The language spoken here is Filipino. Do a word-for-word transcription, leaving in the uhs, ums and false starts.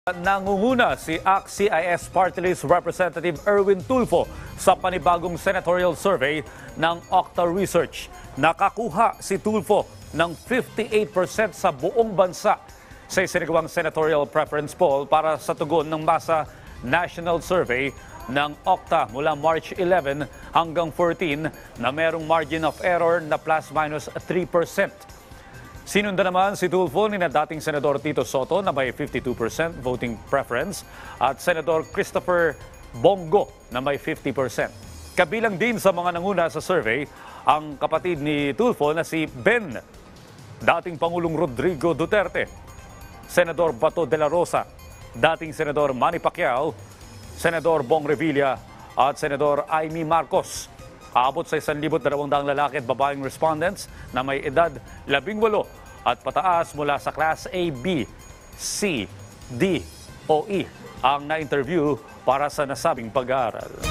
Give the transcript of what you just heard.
Nangunguna si A C T-C I S Partylist Representative Erwin Tulfo sa panibagong senatorial survey ng O C T A Research. Nakakuha si Tulfo ng fifty-eight percent sa buong bansa sa isinagawang senatorial preference poll para sa tugon ng masa national survey ng O C T A mula March eleven hanggang fourteen na merong margin of error na plus minus three percent. Sinundan naman si Tulfo ni na dating Senador Tito Soto na may fifty-two percent voting preference at Senador Christopher Bongo na may fifty percent. Kabilang din sa mga nanguna sa survey ang kapatid ni Tulfo na si Ben, dating Pangulong Rodrigo Duterte, Senador Bato de la Rosa, dating Senador Manny Pacquiao, Senador Bong Revilla at Senador Amy Marcos. Aabot sa one thousand two hundred lalaki at babaeng respondents na may edad labing walo at pataas mula sa Class A, B, C, D o E ang na-interview para sa nasabing pag-aaral.